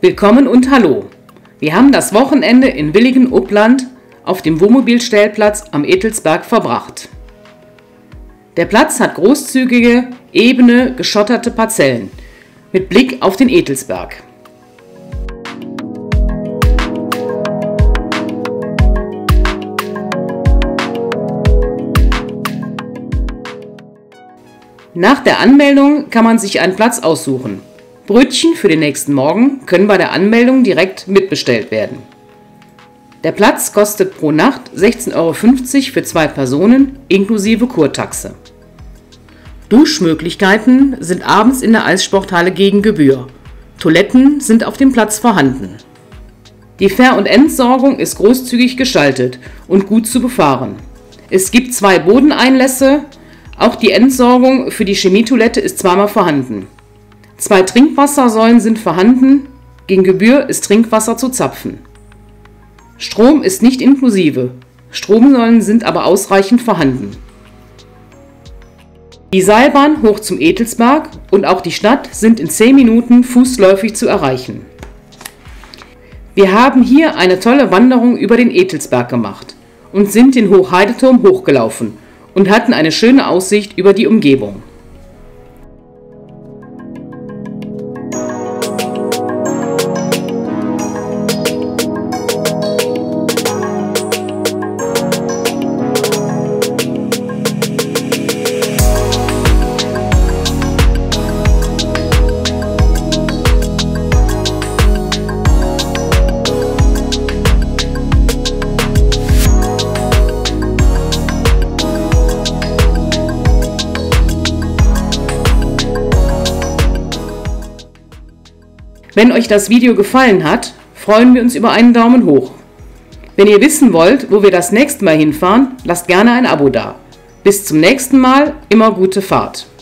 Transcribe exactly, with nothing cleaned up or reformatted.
Willkommen und hallo! Wir haben das Wochenende in Willigen-Uppland auf dem Wohnmobilstellplatz am Edelsberg verbracht. Der Platz hat großzügige, ebene, geschotterte Parzellen mit Blick auf den Edelsberg. Nach der Anmeldung kann man sich einen Platz aussuchen. Brötchen für den nächsten Morgen können bei der Anmeldung direkt mitbestellt werden. Der Platz kostet pro Nacht sechzehn Euro fünfzig für zwei Personen inklusive Kurtaxe. Duschmöglichkeiten sind abends in der Eissporthalle gegen Gebühr. Toiletten sind auf dem Platz vorhanden. Die Ver- und Entsorgung ist großzügig gestaltet und gut zu befahren. Es gibt zwei Bodeneinlässe, auch die Entsorgung für die Chemietoilette ist zweimal vorhanden. Zwei Trinkwassersäulen sind vorhanden, gegen Gebühr ist Trinkwasser zu zapfen. Strom ist nicht inklusive, Stromsäulen sind aber ausreichend vorhanden. Die Seilbahn hoch zum Edelsberg und auch die Stadt sind in zehn Minuten fußläufig zu erreichen. Wir haben hier eine tolle Wanderung über den Edelsberg gemacht und sind den Hochheideturm hochgelaufen und hatten eine schöne Aussicht über die Umgebung. Wenn euch das Video gefallen hat, freuen wir uns über einen Daumen hoch. Wenn ihr wissen wollt, wo wir das nächste Mal hinfahren, lasst gerne ein Abo da. Bis zum nächsten Mal, immer gute Fahrt!